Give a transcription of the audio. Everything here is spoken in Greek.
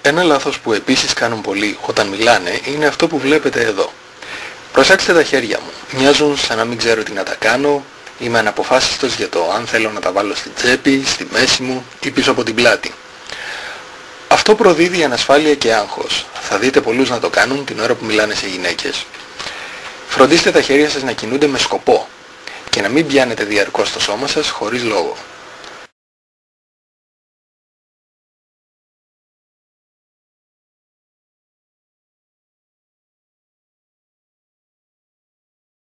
Ένα λάθος που επίσης κάνουν πολλοί όταν μιλάνε είναι αυτό που βλέπετε εδώ. Προσέξτε τα χέρια μου. Μοιάζουν σαν να μην ξέρω τι να τα κάνω. Είμαι αναποφάσιστος για το αν θέλω να τα βάλω στην τσέπη, στη μέση μου ή πίσω από την πλάτη. Αυτό προδίδει ανασφάλεια και άγχος. Θα δείτε πολλούς να το κάνουν την ώρα που μιλάνε σε γυναίκες. Φροντίστε τα χέρια σας να κινούνται με σκοπό και να μην πιάνετε διαρκώς το σώμα σας χωρίς λόγο.